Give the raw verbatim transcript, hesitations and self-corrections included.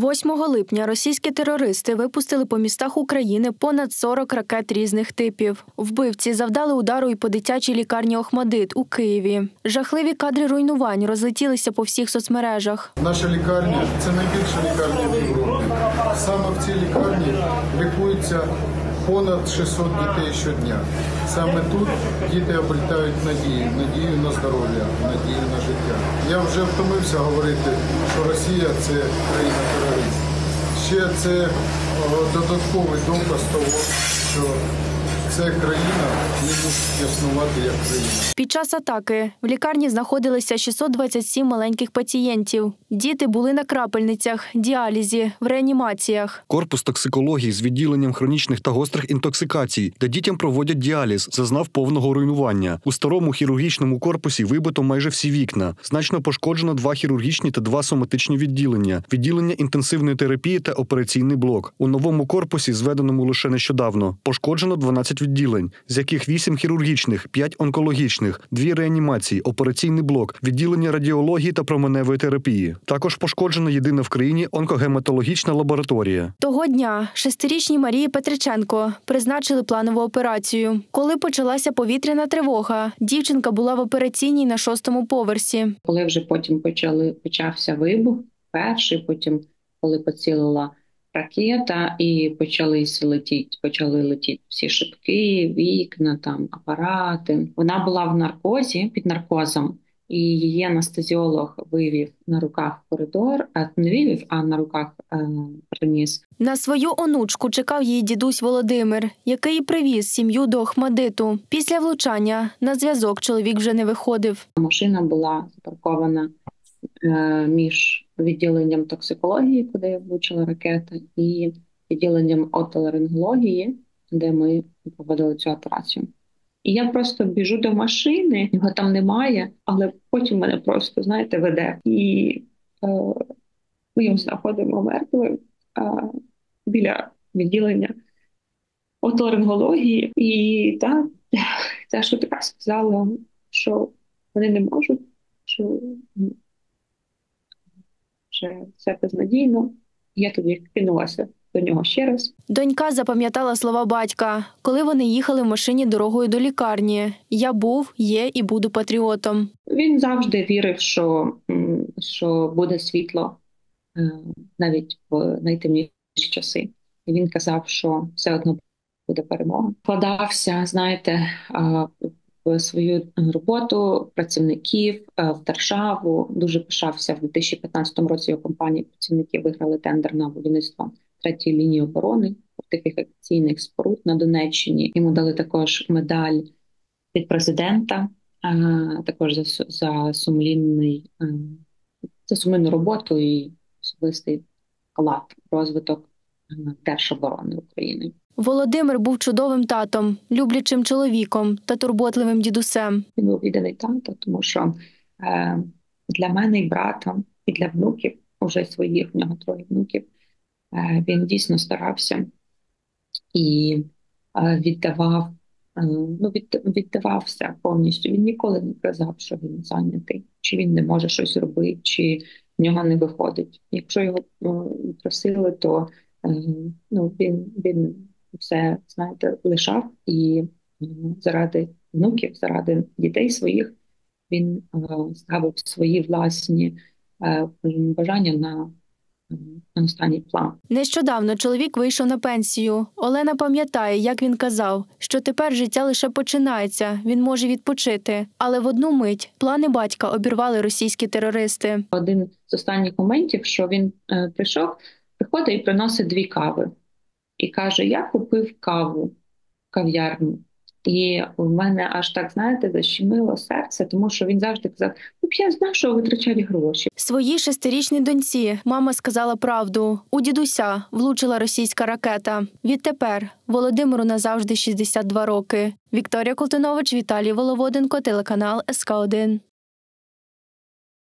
восьмого липня російські терористи випустили по містах України понад сорок ракет різних типів. Вбивці завдали удару і по дитячій лікарні «Охмадит» у Києві. Жахливі кадри руйнувань розлетілися по всіх соцмережах. Наша лікарня – це найбільша лікарня в Європі. Саме в цій лікарні лікується понад шістсот дітей щодня. Саме тут діти обретають надію, надію на здоров'я, надію на життя. Я вже втомився говорити, що Росія – це країна-терорист. Ще це додатковий доказ того, що ця країна не може існувати як країна. Під час атаки в лікарні знаходилися шістсот двадцять сім маленьких пацієнтів. Діти були на крапельницях, діалізі, в реанімаціях. Корпус токсикології з відділенням хронічних та гострих інтоксикацій, де дітям проводять діаліз, зазнав повного руйнування. У старому хірургічному корпусі вибито майже всі вікна. Значно пошкоджено два хірургічні та два соматичні відділення, відділення інтенсивної терапії та операційний блок. У новому корпусі, зведеному лише нещодавно, пошкоджено дванадцять відділень, з яких вісім хірургічних, п'ять онкологічних, дві реанімації, операційний блок, відділення радіології та променевої терапії. Також пошкоджена єдина в країні онкогематологічна лабораторія. Того дня шестирічній Марії Петриченко призначили планову операцію. Коли почалася повітряна тривога, дівчинка була в операційній на шостому поверсі. Коли вже потім почали, почався вибух, перший, потім коли поцілила ракета і почали летіти, почали летіти всі шибки, вікна, там апарати. Вона була в наркозі, під наркозом, і її анестезіолог вивів на руках в коридор, а не вивів, а на руках е, приніс. На свою онучку чекав її дідусь Володимир, який привіз сім'ю до Охмадиту. Після влучання на зв'язок чоловік вже не виходив. Машина була запаркована е, між відділенням токсикології, куди влучила ракета, і відділенням отоларингології, де ми проводили цю операцію. І я просто біжу до машини, його там немає, але потім мене просто, знаєте, веде. І е, ми його знаходимо мертвим е, біля відділення отоларингології. І та, та швидка сказала, що вони не можуть, що що все безнадійно. Я тоді кинулася до нього ще раз. Dонька запам'ятала слова батька, коли вони їхали в машині дорогою до лікарні. «Я був, є і буду патріотом». Він завжди вірив, що, що буде світло навіть в найтемніші часи. І він казав, що все одно буде перемога. Вкладався, знаєте, в свою роботу працівників, в державу. Дуже пишався в дві тисячі п'ятнадцятому році його компанії працівники виграли тендер на будівництво третьої лінії оборони фортифікаційних споруд на Донеччині. Йому дали також медаль від президента, також за, за сумлінний, за сумлінну роботу і особистий вклад в розвиток держоборони України. Володимир був чудовим татом, люблячим чоловіком та турботливим дідусем. Він був відданий тато, тому що е, для мене і брата, і для внуків, уже своїх, в нього троє внуків, е, він дійсно старався і е, віддавав, е, ну, від, віддавався повністю. Він ніколи не казав, що він зайнятий, чи він не може щось робити, чи в нього не виходить. Якщо його е, просили, то е, ну, він, він все, знаєте, лишав, і заради внуків, заради дітей своїх він ставив свої власні бажання на, на останній план. Нещодавно чоловік вийшов на пенсію. Олена пам'ятає, як він казав, що тепер життя лише починається, він може відпочити. Але в одну мить плани батька обірвали російські терористи. Один з останніх моментів, що він е, прийшов, приходить і приносить дві кави. І каже, я купив каву в кав'ярні. І в мене аж так, знаєте, защемило серце, тому що він завжди казав, ну, я знаю, що витрачать гроші. Своїй шестирічній доньці мама сказала правду. У дідуся влучила російська ракета. Відтепер Володимиру назавжди шістдесят два роки. Вікторія Колтунович, Віталій Воловоденко, телеканал ес ка один.